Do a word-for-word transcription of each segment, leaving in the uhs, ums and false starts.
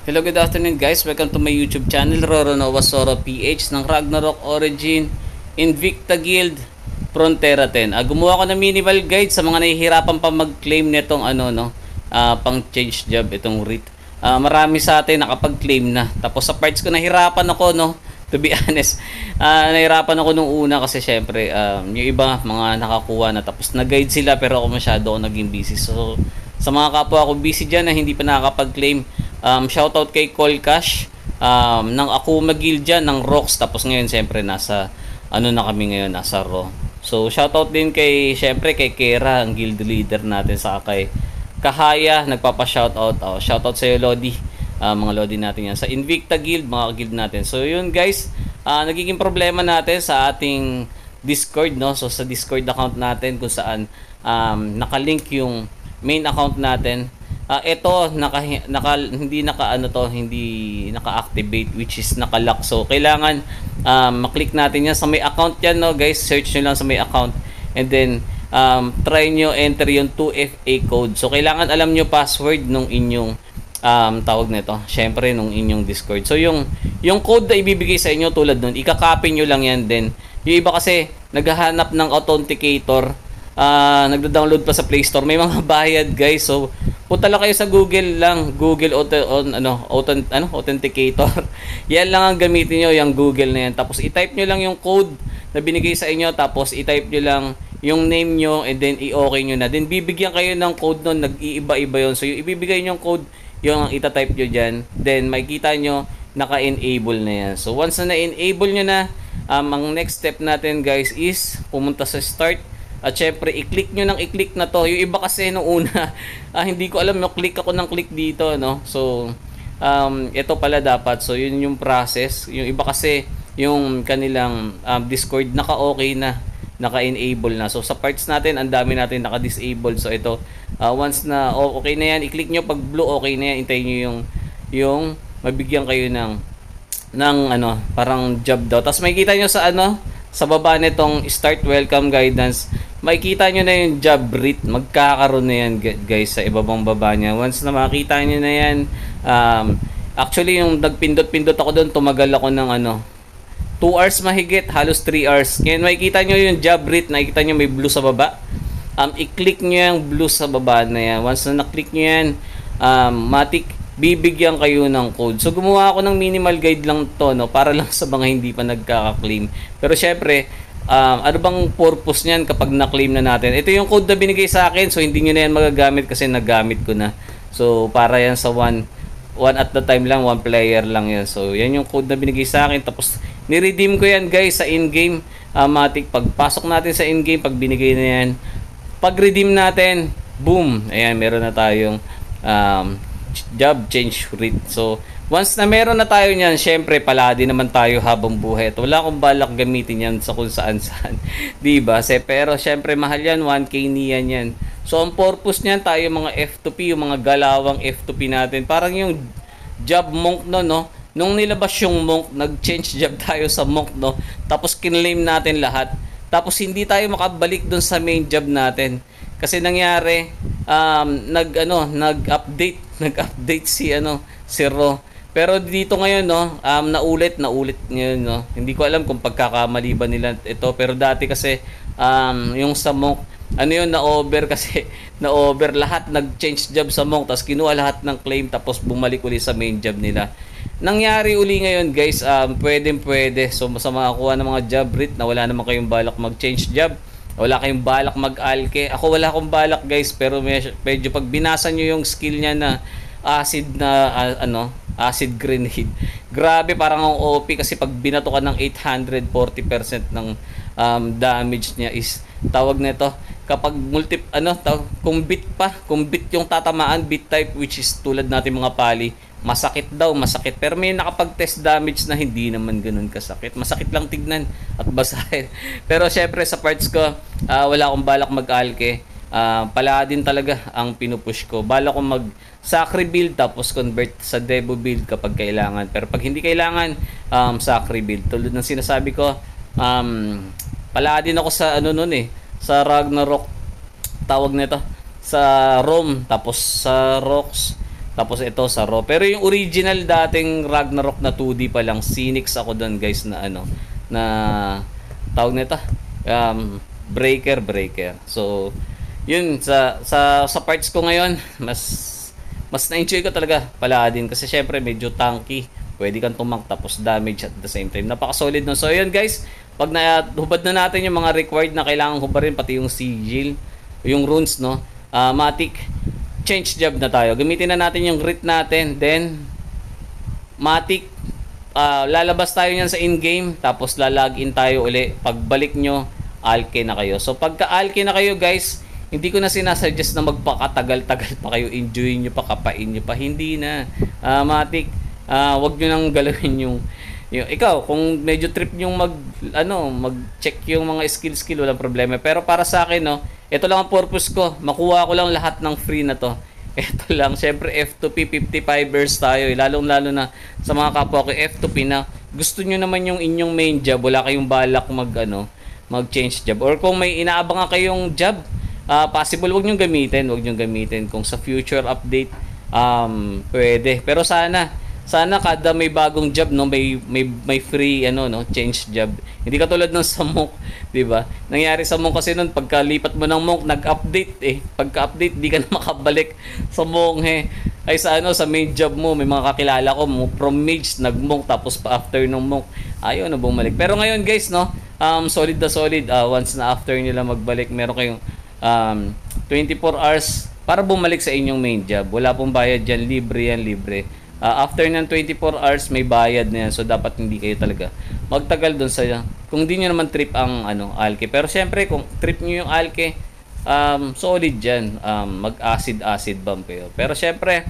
Hello, good afternoon guys. Welcome to my YouTube channel, Roronoa Soro P H ng Ragnarok Origin Invicta Guild Frontera ten. Ah, gumawa ko ng minimal guide sa mga nahihirapan pa mag-claim nitong ano no, ah, pang change job itong R I T. Ah, marami sa atin nakapag-claim na. Tapos sa parts ko nahirapan ako no, to be honest. Ah, nahirapan ako nung una kasi syempre um, yung iba mga nakakuha na tapos nag-guide sila pero ako masyado ako naging busy. So sa mga kapwa ko busy dyan na hindi pa nakakapag-claim, Um, shoutout kay Colcash um, ng Akuma Guild dyan, ng Rocks. Tapos ngayon siyempre nasa ano na kami ngayon, nasa Raw. So shoutout din kay siyempre kay Kera, ang guild leader natin, sa kay Kahaya, nagpapa-shoutout. Oh, shoutout sa iyo Lodi, uh, mga Lodi natin yan sa Invicta Guild, mga guild natin. So yun guys, uh, nagiging problema natin sa ating Discord no. So sa Discord account natin kung saan um, nakalink yung main account natin. Uh, ito naka, naka hindi naka ano to, hindi naka-activate, which is naka-lock. So kailangan um, maklik natin yan sa may account yan no guys. Search nyo lang sa may account and then um, try nyo enter yung two F A code. So kailangan alam nyo password nung inyong um, tawag nito, syempre nung inyong Discord. So yung yung code na ibibigay sa inyo tulad nun, ika-copy nyo lang yan. Then yung iba kasi naghahanap ng authenticator, uh, nagda-download pa sa Play Store, may mga bayad guys. So punta lang kayo sa Google lang, Google auto, on, ano, authent, ano, authenticator. Yan lang ang gamitin nyo, yung Google na yan. Tapos i-type nyo lang yung code na binigay sa inyo, tapos i-type nyo lang yung name nyo and then i-okay nyo na. Then bibigyan kayo ng code nun, nag-iiba-iba yun. So yung ibibigay nyo yung code, yung ita-type nyo dyan. Then makikita nyo, naka-enable na yan. So once na na-enable nyo na, um, ang next step natin guys is pumunta sa start. At syempre, i-click nyo ng i-click na to. Yung iba kasi nung una, ah, hindi ko alam, no, click ako ng click dito, no. So, um, ito pala dapat. So, yun yung process. Yung iba kasi, yung kanilang um, Discord, naka-okay na, naka-enable na. So, sa parts natin, ang dami natin naka-disable. So, ito, uh, once na okay na yan, i-click nyo. Pag blue, okay na yan. Hintayin nyo yung, yung mabigyan kayo ng, ng, ano, parang job daw. Tapos, makikita nyo sa, ano, sa baba nitong start welcome guidance, makikita nyo na yung job rate, magkakaroon na yan guys sa ibabang baba niya. Once na makita nyo na yan, um, actually yung nagpindot-pindot ako doon, tumagal ako ng ano, two hours mahigit, halos three hours. Ngayon makikita nyo yung job rate, nakikita nyo may blue sa baba. Um, i-click nyo yung blue sa baba na yan. Once na na-click nyo yan, um, matik, bibigyan kayo ng code. So gumawa ako ng minimal guide lang to no, para lang sa mga hindi pa nagkaka-claim. Pero syempre, Um, ano bang purpose niyan kapag na-claim na natin? Ito yung code na binigay sa akin, so hindi nyo na yan magagamit kasi nagamit ko na. So para yan sa one, one at the time lang, one player lang yan. So yan yung code na binigay sa akin. Tapos ni-redeem ko yan guys sa in-game. Uh, matik, pagpasok natin sa in-game, pag binigay na yan, pag-redeem natin, boom! Ayan, meron na tayong um, job change rate. So once na meron na tayo niyan, syempre paladi naman tayo habang buhay. At wala akong balak gamitin yan sa kung saan saan. Diba? Se, pero syempre mahal yan, one K niyan yan. So ang purpose niyan, tayo mga F two P, yung mga galawang F two P natin. Parang yung job monk no, no? Nung nilabas yung monk, nag-change job tayo sa monk no. Tapos kinlaim natin lahat. Tapos hindi tayo makabalik dun sa main job natin. Kasi nangyari, um, nag ano, nag-update, nag-update si ano, si Ro. Pero dito ngayon no, um, naulit, naulit ngayon no. Hindi ko alam kung pagkakamali ba nila ito, pero dati kasi um, yung sa monk, ano yun, na-over kasi na-over lahat, nag-change job sa monk, tapos kinuha lahat ng claim, tapos bumalik uli sa main job nila. Nangyari uli ngayon guys, um, pwedeng pwede. So sa mga kuha ng mga job rate na wala naman kayong balak mag-change job, wala kayong balak mag-alke. Ako wala akong balak guys, pero medyo pag binasa nyo yung skill niya na acid na uh, ano, acid grenade, grabe, parang ang O P kasi pag binato ka ng eight hundred forty percent ng um, damage niya is tawag nito, kapag multi ano tawag, kung bit pa, kung bit yung tatamaan, bit type, which is tulad natin mga pali, masakit daw, masakit. Pero may nakapag-test damage na hindi naman ganoon kasakit. Masakit lang tignan at basahin. Pero syempre sa parts ko, uh, wala akong balak mag-alke. Uh, pala din talaga ang pinupush ko. Bala ko mag Sacri build tapos convert sa Devo build kapag kailangan. Pero pag hindi kailangan, um, Sacri build. Tulad ng sinasabi ko, um, pala din ako sa ano nun eh, sa Ragnarok, tawag nito, sa Rome, tapos sa Rocks, Tapos ito sa Raw. Pero yung original dating Ragnarok na two D pa lang, Phoenix ako doon guys na ano, na tawag nito, um, breaker, breaker. So, yun, sa, sa, sa parts ko ngayon, mas, mas na-enjoy ko talaga Paladin kasi syempre medyo tanky. Pwede kang tumak tapos damage at the same time. Napaka-solid no. So, yun guys, pag nahubad na natin yung mga required na kailangan hubarin, pati yung sigil, yung runes, no, uh, Matic, change job na tayo. Gamitin na natin yung grit natin. Then, Matic, uh, lalabas tayo niyan sa in-game. Tapos, lalagin tayo uli. Pagbalik nyo, alke na kayo. So, pagka alke na kayo, guys, hindi ko na sinasuggest na magpakatagal-tagal pa kayo. Enjoy nyo pa, kapain nyo pa. Hindi na. Uh, Matic, uh, wag nyo nang galawin yung, yung... Ikaw, kung medyo trip yung mag... Ano, mag-check yung mga skill-skill, walang problema. Pero para sa akin, no, ito lang ang purpose ko. Makuha ko lang lahat ng free na to. Ito lang. Siyempre, F two P fifty-fivers tayo. Eh. Lalong-lalo na sa mga kapwa ko F two P na gusto nyo naman yung inyong main job. Wala kayong balak mag, ano, mag-change job. Or kung may inaabangan kayong job, uh, possible, wag nyo gamitin. Wag nyo gamitin. Kung sa future update, um, pwede. Pero sana, sana kada may bagong job, no, may may may free ano, no, change job. Hindi katulad ng sa Monk, 'di ba? Nangyari sa Monk kasi noon pagkalipat mo ng Monk, nag-update eh. Pagka-update, di ka na makabalik sa Monk eh. Ay sa ano, sa main job mo, may mga kakilala ko mo from mage nag-Monk tapos pa after ng Monk, ayaw na bumalik. Pero ngayon, guys, no, um solid na solid. Uh, once na after nila magbalik, meron kayong um twenty-four hours para bumalik sa inyong main job. Wala pong bayad diyan, libre yan, libre. Uh, after ng twenty-four hours may bayad na yan. So dapat hindi kayo talaga magtagal doon sa kung di nyo naman trip ang ano alke. Pero syempre kung trip nyo yung alke, um, solid dyan. Um, mag acid acid bomb kayo. Pero syempre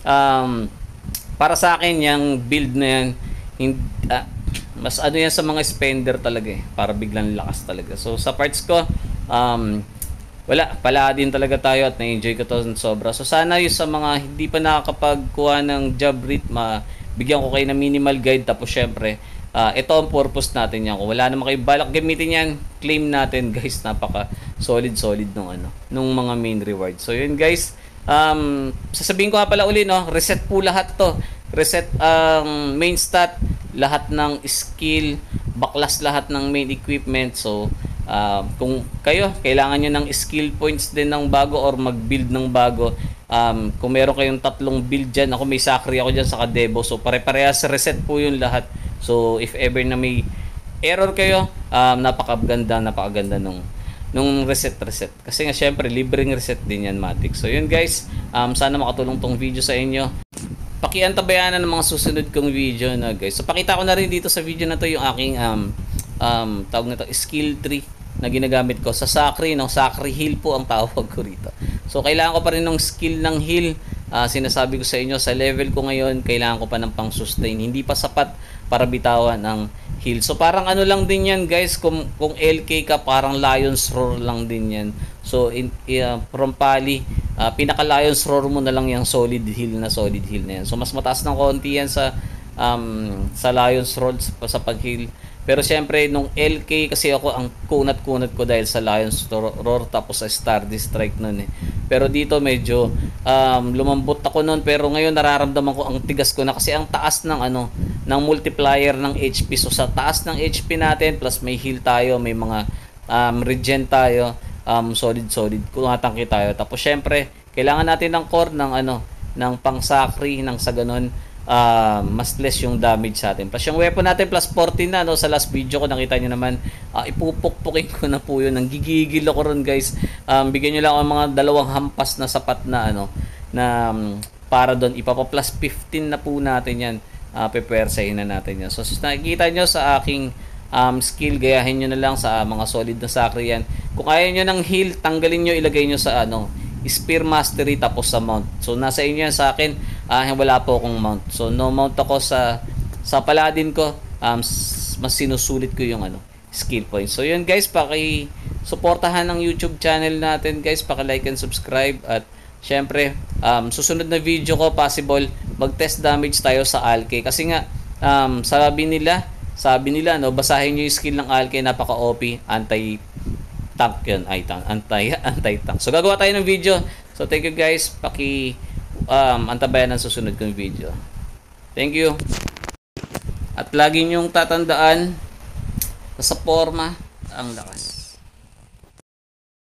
um, para sa akin yung build na yan hindi, uh, mas ano yan sa mga spender talaga eh, para biglang lakas talaga. So sa parts ko um, wala, Paladin talaga tayo at na-enjoy ko to sobra. So sana yung sa mga hindi pa nakakapagkuha ng job rate, mabigyan ko kayo ng minimal guide. Tapos syempre, uh, ito ang purpose natin yan. Kung wala naman kayo balak gamitin yan, claim natin guys. Napaka solid solid nung ano, nung mga main reward. So yun guys, um, sasabihin ko nga pala uli, no, reset po lahat to. Reset ang um, main stat, lahat ng skill, baklas lahat ng main equipment. So Uh, kung kayo, kailangan nyo ng skill points din ng bago or mag-build ng bago. Um, kung meron kayong tatlong build dyan, ako may Sakri ako dyan sa Kadebo. So pare-parehas reset po yun lahat. So if ever na may error kayo, um, napakaganda, napakaganda nung, nung reset reset. Kasi nga syempre, libreng reset din yan, Matic. So yun guys, um, sana makatulong tong video sa inyo. Pakiantabayanan ng mga susunod kong video na guys. So pakita ko na rin dito sa video na to yung aking um, um, tawag na to, skill tree na ginagamit ko sa Sakri, no? Sakri heal po ang tawag ko rito. So kailangan ko pa rin ng skill ng heal. Uh, sinasabi ko sa inyo, sa level ko ngayon, kailangan ko pa ng pang sustain. Hindi pa sapat para bitawan ang heal. So parang ano lang din yan guys, kung, kung L K ka, parang Lion's Roar lang din yan. So in, uh, from Pali, uh, pinaka Lion's Roar mo na lang yung solid heal na solid heal na yan. So mas mataas ng konti yan sa um, sa Lion's Roar sa, sa pag-heal. Pero syempre nung L K kasi ako ang kunat-kunat ko dahil sa Lion's Roar tapos sa Star Strike nun eh. Pero dito medyo um, lumambot ako nun, pero ngayon nararamdaman ko ang tigas ko na kasi ang taas ng ano ng multiplier ng H P. So sa taas ng H P natin plus may heal tayo, may mga um, regen tayo, um, solid solid kumatangki tayo. Tapos syempre kailangan natin ng core ng ano ng pang-sakri ng sa ganun. Uh, mas less yung damage sa atin. Plus yung weapon natin plus fourteen na, no? Sa last video ko nakita nyo naman, uh, ipupukpukin ko na po yun. Nanggigigil ako ron guys. Um, bigyan nyo lang ako mga dalawang hampas na sapat na ano na um, para doon ipapa plus fifteen na po natin yan. Uh, pepersahin na natin yan. So nakikita nyo sa aking um, skill, gayahin nyo na lang sa uh, mga solid na sakri yan. Kung ayaw nyo ng heal, tanggalin nyo, ilagay nyo sa ano Spear Mastery tapos sa mount. So nasa inyo yan. Sa akin uh, wala po akong mount. So no mount ako sa sa Paladin ko. Um, mas sinusulit ko yung ano skill points. So yun guys, paki-suportahan ng YouTube channel natin guys. Paki-like and subscribe. At syempre um, susunod na video ko possible mag-test damage tayo sa Alke. Kasi nga um, sabi nila sabi nila no, basahin nyo yung skill ng Alke, napaka-O P, anti tank yun, ay tank, anti, anti tank. So gagawa tayo ng video. So thank you guys, paki um, antabayan ng susunod kong video. Thank you. At lagi niyong tatandaan, sa forma ang lakas.